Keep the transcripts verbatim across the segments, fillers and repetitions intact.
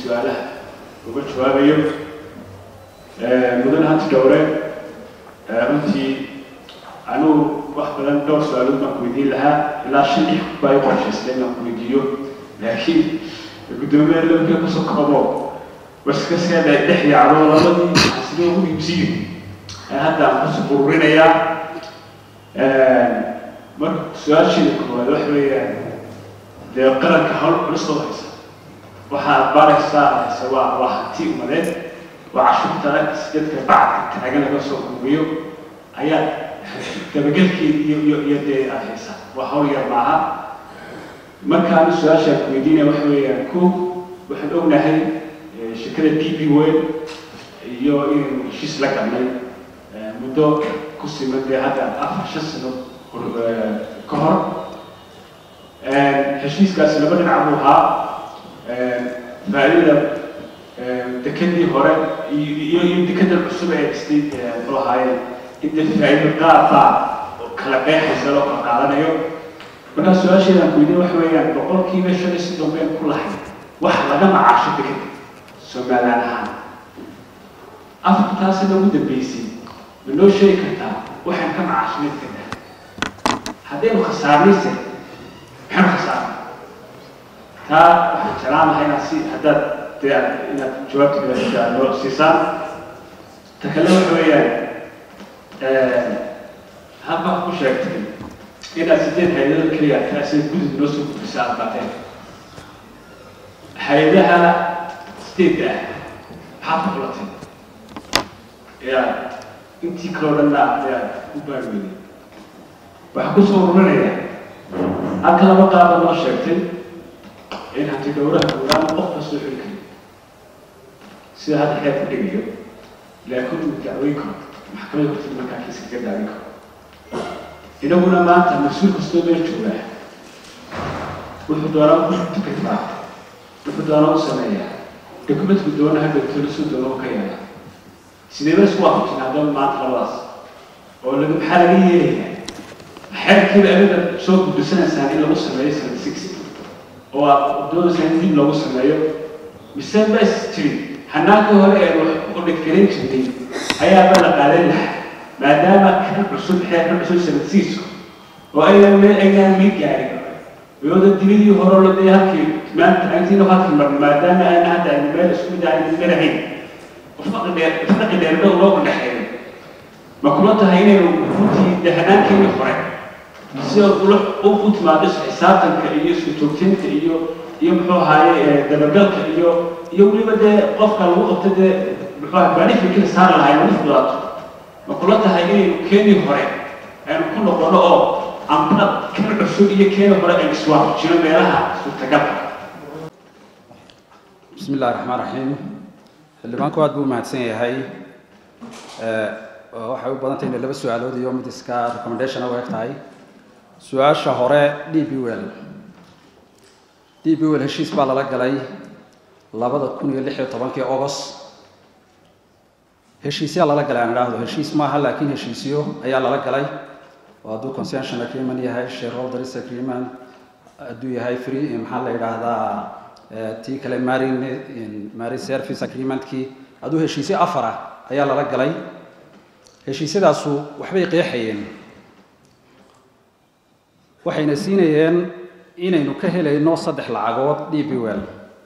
سؤاله وقلت جوابيه مدن هانت دورين أنت أنا واحد من دور سؤالات ما كويدين لها إلا شيء باي قرش سليم ما كويديو لكن قدومي لو كان قصة قبض بس كسر ده دحية على رمضان حسيته هو يمسيه هذا قصة برورنا يا مر سؤال شيء كمان وحوي ده قرر كهول رسول الله وحا بارك ساعة سواء واحد تي ومريض وعشرة ثلاث سدت بعد تلاقينا قصة قبيو هيا تبقى كي يدي أحسن وحاول يرمعها ما كان السؤال شيء كويدين وحوي كو وحن قلنا هاي شركة دي بي ويل يو إن شيء لك عمل مدة كسي مدة هذا أفر شخص كهر هشيس كاس لما نعملها فعليا تكدي هراء يمدكد الأسبوع استيد روحاي إنت فعليا قاطع كلامه حسنا وقاعدنا يوم من السؤال شيء نقولين وحويان بقول كيف شو نسيتهم بين كل حين واحد لما عاشت كده سمع لنا أفضل تاسع لو بده بيسي منو شيء كذا وحن كم عاشمين كده هذين خساريسه حن خسارة تا كلام هاي ناسي هذا تيار إن جوابت كده لو سيسان تكلم وحويان هذا مش شيء إذا سدين هيدا الكلية تأثير جزء نص بساعة بعدين هيداها ستيدا حافظ لطيف يا أنتي كلورنا يا كوباويني وحكوا صورنا يا أكل ما قابل الله شكل إن هتي دورة دورة أخص الكلية سير هذا حياة الدنيا لكن متعويكم محكمة كتير مكان كيس كده عليكم إذا قلنا ما أنت مسؤول كستوبر تجواه والحضارة تكتبها والحضارة سمايا دكتور بدون هذا الثلث دونه كيانا سيدي بس واحد هذا ما خلاص ولا بحالية حال كذا أبدا صوت بسنة سنة لو وصل ليس ستين هو دون سنين لو وصل ليه بسنة بس تري هناك هو يقول لك كريم شديد هيا بلغ عليه ما دام كان رسول حياة الرسول سنتيسو وأيام من أيام ميت يعني ويقول الدليل هو الذي هكي ما أنت عايزين هكي ما دام أنا هذا المال السود عن المرهين وفق فق الدرب الله من حيله ما كلته هيني وفوتي دهنان كم يخرج يصير يقول أوفوت ما بس حسابك كأيو سوتين كأيو يوم هو هاي دبل كأيو يوم اللي بده قف الوقت بده بقى بعرف كل صار هاي ونفضل مقولتها هي كيني هراء أنا كل قراءة عم بنا كل عشرية كيني هراء الإسوار شنو بيرها سوتكبر. بسم الله الرحمن الرحيم. اللي ما كنت بقول معتسين هاي وحاول بدنتين اللي بس سؤاله دي يوم تسكار recommendation أو هاي سؤال شهراء دي بيول دي بيول هالشيء سبالة لك علي لابد تكون اللحية طبعا كي أغسطس هشيسيا لا galay aan raahdo heshiis ma aha laakiin heshiisiyo ayaa la galay waa duu concession agreement yahay shareholders agreement aduu yahay free maxaa la yiraahdaa tii kale marine marine service agreement ki aduu heshiisiyo afar ah ayaa la galay heshiisyadaasu waxbay qeexayeen waxayna siinayeen inaynu ka helayno saddex lacagood D B L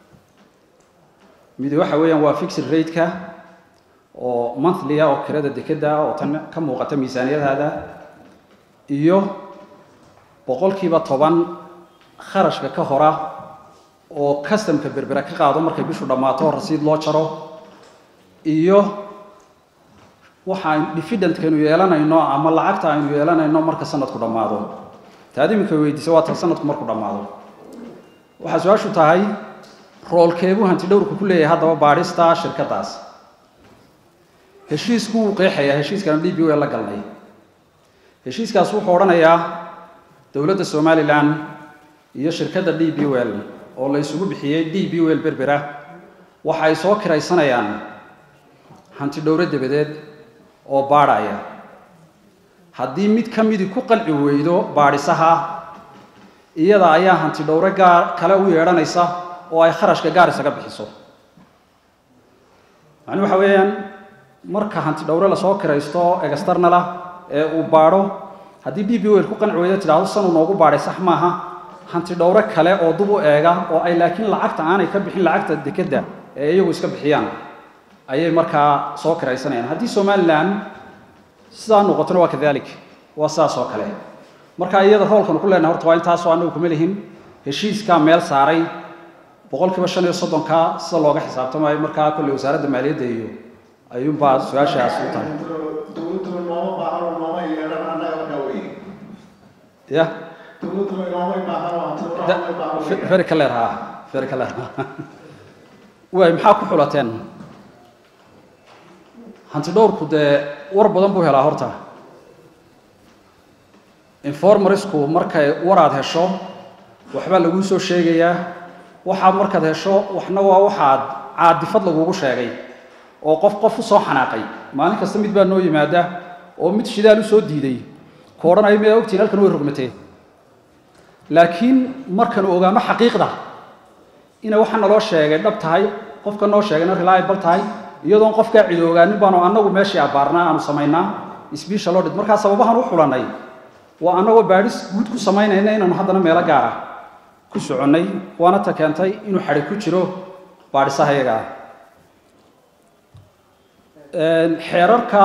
mid waxa weeyaan waa fixed rate ka oo monthly oo kirada dekada oo tan ka muuqata miisaaniyada iyo boqolkiiba toban kharashka ka hora oo customka berbera ka qaado markay bishu dhamaato rasiid loo jaro iyo waxaan dividend kanu yeelanayno ama lacagta aynu yeelanayno marka sanadku dhamaado taadimka weydiisay waa tan sanadku markuu dhamaado waxa su'aashu tahay roolkeebu hanti dhowrku ku leeyahay hadaba baarista shirkadaas heshiisku qeexaya heshiiskan D B L la galnay heshiiskaas wuxuu oranayaa dawladda Soomaaliland iyo shirkadda D B L oo la isugu bixiyay D B L berbera waxa ay soo kiraysanayaan hanti dhowrad dabadeed oo baaraya haddii mid ka mid ku qalci weydo baarisaha iyada ayaa hanti dhowra gaar kale u yeeranaysa oo ay kharashka gaar isaga bixiso macnuu waxa weeyaan marka hanti dhowre la soo kiraysto external ah ee uu baadho haddii B B L ku qanci weydo tiraahdo sanu noogu baadhay sax maaha hanti dhowre kale oo dib u eega oo ay laakiin lacagta aanay ka bixin lacagta dekedda ee iyagu iska bixiyaan ayay markaa soo kiraysanayaan haddii Somaliland sidaa noqotona waa kadalik waa saas oo kale marka iyada roolkan ku leenahay horta waa intaas oo anagu kuma lihin heshiiska meel saaray boqolkiiba shan iyo soddon ka sida looga xisaabtamayo markaa kulli wasaaradda maaliyadda iyo ayuun baa su'aashaas u tahay dowladdu nooma baahno nooma yeelan annaga markaa wey ya dowladdu nooma baahno nooma baahno very clear ha very clear way maxaa ku xulateen hanti dhowrku dee war badan buu helaa horta informersku markay waraad hesho waxba lagu soo sheegayaa waxa markaad hesho waxna waa waxaad caadifad lagugu sheegay oo qof qof u soo xanaaqay maalin kasta mid baa noo yimaada oo mid shidaal u soo diiday koodhanay ma ogtiin halkan way rugmatay laakiin markan ogaamo xaqiiqda ina waxa naloo sheegay dhab tahay qofka noo sheegayna reliable tahay iyadoo qofka cid ogaanin baanu anagu meeshii abaarnaa aanu samaynaa special audit marka sababahan u xulanay waa anagu baadhis guud ku samaynayna inaanu haddana meelo gaar ah ku soconay waana ta keentay inuu xadhi ku jiro baadhisaha iyaga ah xeerarka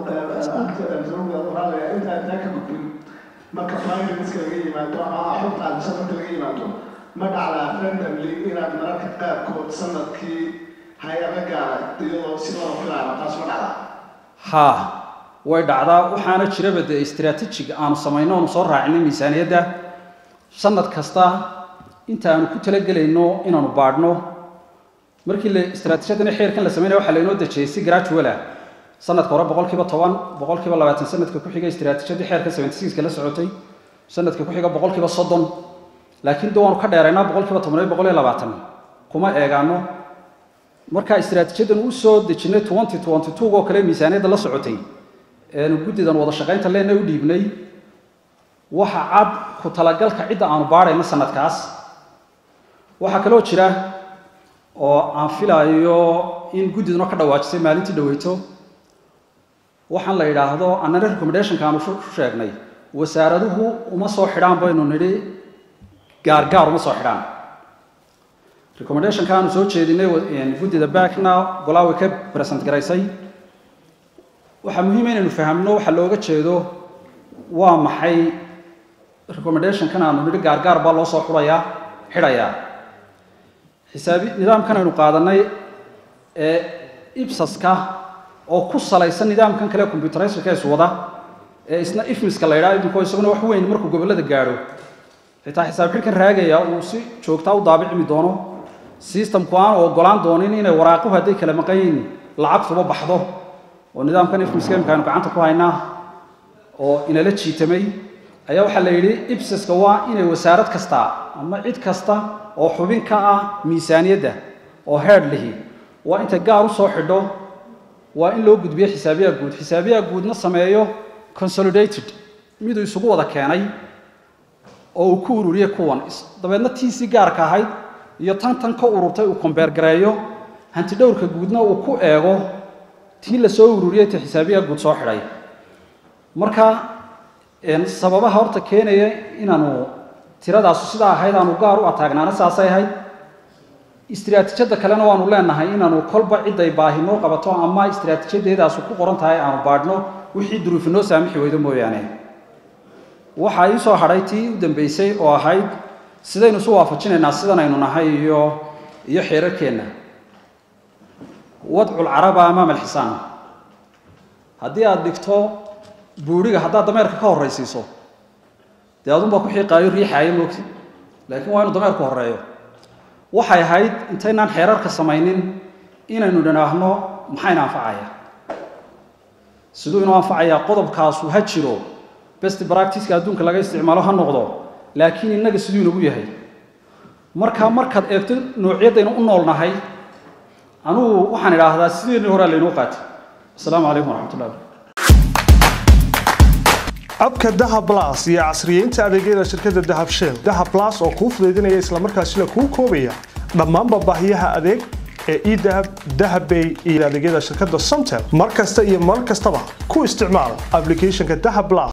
marka finance laga yimaado ama xubta sanadka laga yimaado ma dhacdaa randomly inaad mararka qaarkood sanadkii hay-ada gaara iyadoo si loo filayo taas ma dhacdaa ha way dhacdaa waxaana jiraba dee strategic aanu samayno aanu soo raacinay miisaaniyadda sanad kasta inta aanu ku talagelayno inaanu baadhno markii la istiraatiijiyadana xeerkan la sameeyay waxa la inoo dajiyay si gradual ah sanadka hore boqolkiiba toban boqolkiiba labaatan sanadka ku xigay istiraatiijiyadii xeerka seventy-six ka la socotay sanadka ku xiga boqolkiiba soddon laakiin doon ka dheeraynaa boqolkiiba toban iyo boqol iyo labaatan kuma eegaano marka istiraatiijiyadan uu soo dejinay twenty twenty-two oo kale miisaaniyadda la socotay ee guddidan wada shaqaynta leenay u dhiibnay waxa cad ku talagalka cidda aanu baarayna sanadkaas waxa kale oo jira oo aan filayo in guddiduna ka dhawaajisay maalintii dhaweyto waxaan la yiraahdo annana recommendation-ka aanu sheegnay wasaaraduhu uma soo xidhaan baynu nidhi gaar gaar uma soo xidhaan recommendation-ka aanu soo jeedinay guddida backna golaawi ka present garaysay waxaa muhiim ah inaynu fahamno waxa looga jeedo waa maxay recommendation-kan aanu nidhi gaar gaar baa loo soo xulayaa xidhayaa xisaabi nidaamkan aynu qaadanay ee ibsaska oo ku salaysan nidaamkan kale computerization is wada ee isna ifmiska la yiraahdo idinkoo isaguna wax weyn markuu gobolada gaaro xitaa xisaab xilkan raagaya uu si joogta u daabicmi doono systemku aan ogolaan doonin inay waraaqo haday kala maqayn lacagtuba baxdo oo nidaamkan ifmiska imkaan gacanta ku haynaa oo inala jiitamay ayaa waxa la yiri ibsaska waa inay wasaarad kasta ama cid kasta oo xubin ka ah miisaaniyadda oo head lihi waa inta gaar u soo xidho waa in loo gudbiyo xisaabiyaha guud xisaabiyaha guudna sameeyo consolidated mid uu isugu wada keenay oo uu ku ururiyo kuwan dabeedna tii si gaar ka ahayd iyo tan tan ka ururtay uu compare gareeyo hanti dhowrka guudna uu ku eego tii la soo ururiyay ta xisaabiyaha guud soo xidhay marka een sababaha horta keenaya inaanu tiradaas sida ahayd aanu gaar u ataagnaana saasay ahayd istiraatiijiyada kalena waanu leenahay inaanu kolba cid ay baahino qabato ama istiraatiijiyadeedaas ku qoran tahay aanu baadhno wixii duruufinoo saamixi weydo mooyaane waxa ay soo haray tii u dambeysay oo ahayd sidaynu soo waafajinaynaa sidan aynu nahay iyo iyo xeerarkeena wadcul caraba amaama alxisaan haddii aad dhigto buuriga haddaad dameerka ka horraysiiso dee adunbaa ku xiiqaayo riixaayo moogti laakiin waa inuu dameerku horreeyo waxay ahayd intaynaan xeerarka samaynin inaynu dhanaahno maxayna anfacaya siduu inuu anfacaya qodobkaasu ha jiro best practice-ka adduunka laga isticmaalo ha noqdo laakiin innaga siduu inagu yahay marka markaad eegto noocyadaynu u noolnahay anugu waxaan idhaahdaa sideennii horaa laynoo qaatay asalaamu calaykum waraxmatullahi abka dahab plus iyo casriyeynta adeegyada shirkadda dahab shell dahab plus oo kuu fududeynaya isla markaasina kuu koobaya dhammaan baahiyaha adeeg ee idahab dahabbay iyo adeegyada shirkadda Somtel mar kasta iyo mar kastaba ku isticmaal applicationka Dahab Plus.